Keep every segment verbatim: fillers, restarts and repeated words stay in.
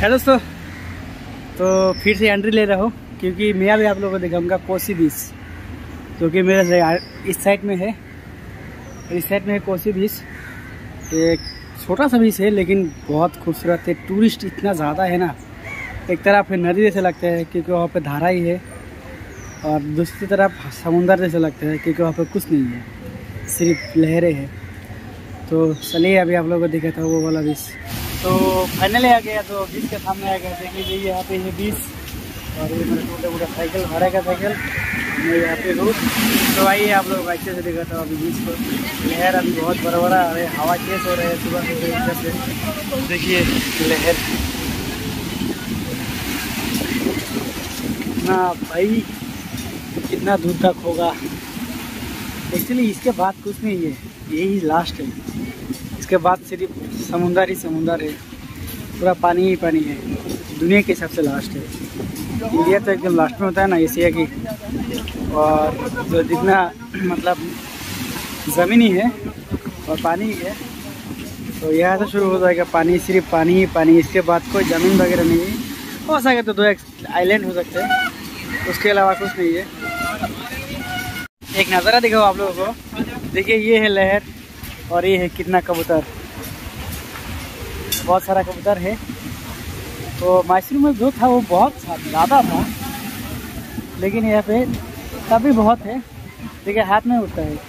है दोस्तों, तो फिर से एंट्री ले रहा हूँ क्योंकि मैं भी आप लोगों को दिखाऊंगा कोसी बीच, जो कि मेरे इस साइड में है। इस साइड में है कोसी बीच। एक छोटा सा बीच है लेकिन बहुत खूबसूरत है। टूरिस्ट इतना ज़्यादा है ना, एक तरफ नदी जैसे लगता है क्योंकि वहाँ पे धारा ही है, और दूसरी तरफ समुंदर जैसे लगता है क्योंकि वहाँ पे कुछ नहीं है, सिर्फ लहरें हैं। तो चलिए अभी आप लोगों को दिखा था वो वाला बीच। तो फाइनली आ गया, तो बीच के सामने आ गया। देख लीजिए यहाँ पे है बीच, और ये मेरा टूटा फूटा साइकिल, भाड़ा का साइकिल मैं यहाँ पे हूँ। तो आइए आप लोग अच्छे से दिखाता हूँ अभी बीच को। लहर अभी बहुत बड़ा बड़ा है, हवा तेज हो रहा है सुबह सुबह से। देखिए लहर ना भाई, कितना दूर तक होगा। एक्चुअली इसके बाद कुछ नहीं है, यही लास्ट है। इसके बाद सिर्फ समुंदर ही समुंदर है, पूरा पानी ही पानी है। दुनिया के सबसे लास्ट है। इंडिया तो एकदम लास्ट में होता है ना एशिया की, और जो जितना मतलब ज़मीन ही है और पानी ही है, तो यहाँ से शुरू हो जाएगा पानी, सिर्फ पानी ही पानी। इसके बाद कोई ज़मीन वगैरह नहीं है। हो सके तो दो एक आइलैंड हो सकते हैं, उसके अलावा कुछ नहीं है। एक नज़ारा दिखाओ आप लोगों को। देखिए ये है लहर, और ये है कितना कबूतर, बहुत सारा कबूतर है। तो मैसूर में जो था वो बहुत ज़्यादा था, लेकिन यहाँ पे तभी बहुत है। देखिए हाथ में उठता है।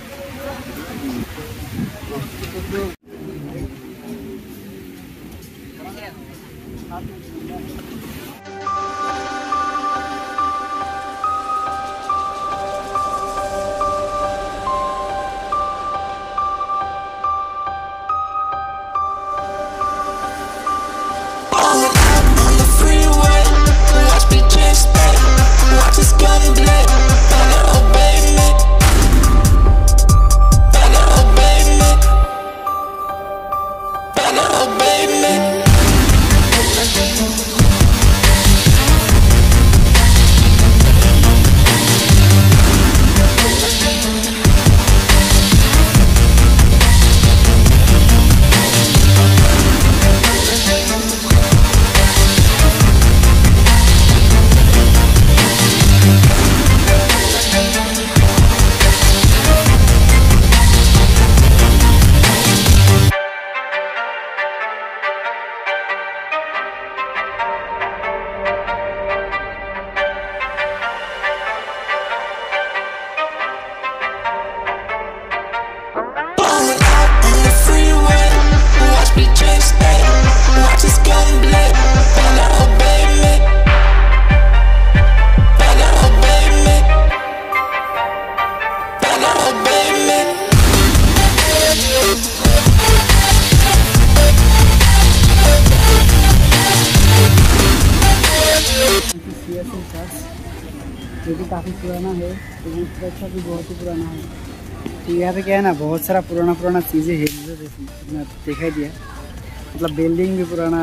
जो भी काफ़ी पुराना है, तो वो अच्छा भी बहुत ही पुराना है। तो यहाँ पे क्या है ना, बहुत सारा पुराना पुराना चीज़ें हैं, जितना दिखाई दिया। मतलब बिल्डिंग भी पुराना,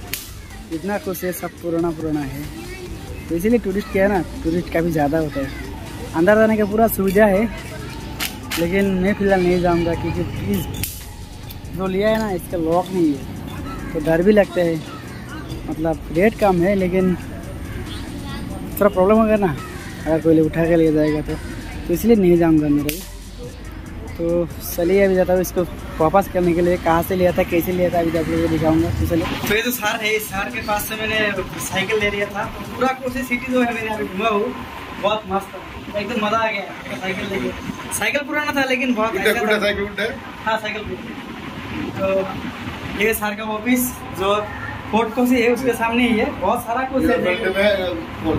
इतना कुछ है, सब पुराना पुराना है। तो इसीलिए टूरिस्ट क्या है ना, टूरिस्ट काफ़ी ज़्यादा होता है। अंदर जाने का पूरा सुविधा है, लेकिन मैं फ़िलहाल नहीं जाऊँगा क्योंकि प्लीज़ जो लिया है ना, इसका लॉक नहीं है, तो डर भी लगता है। मतलब रेट कम है, लेकिन थोड़ा प्रॉब्लम होगा ना अगर कोई उठा के ले जाएगा तो तो इसलिए नहीं जाऊंगा मेरा भी। तो चलिए अभी जाता हूँ इसको वापस करने के लिए। कहाँ से लिया था, कैसे लिया था, अभी आप लोगों को दिखाऊंगा। तो चलिए, तो ये जो शहर है, इस शहर के पास से मैंने साइकिल ले लिया था। पूरा कोसी सिटी जो है मैंने अभी घूमा हूँ, बहुत मस्त, एकदम मज़ा आ गया साइकिल लेके। साइकिल पुराना था लेकिन बहुत हाँ साइकिल। तो ये शहर का ऑफिस जो फोर्ट कोसी है उसके सामने ही है। बहुत सारा कुछ है,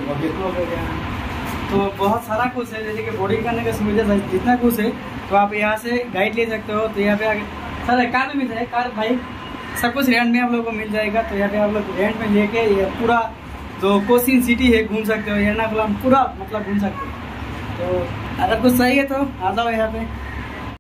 तो बहुत सारा कुछ है, जैसे कि बोर्डिंग करने का सुविधा जितना कुछ है, तो आप यहाँ से गाइड ले सकते हो। तो यहाँ पे आगे सर कार भी मिलता है, कार बाइक सब कुछ रेंट में आप लोगों को मिल जाएगा। तो यहाँ पे आप लोग रेंट में लेके ये पूरा जो कोसी सिटी है घूम सकते हो, एर्नाकुलम पूरा मतलब घूम सकते हो। तो अगर कुछ चाहिए तो आ जाओ यहाँ पे।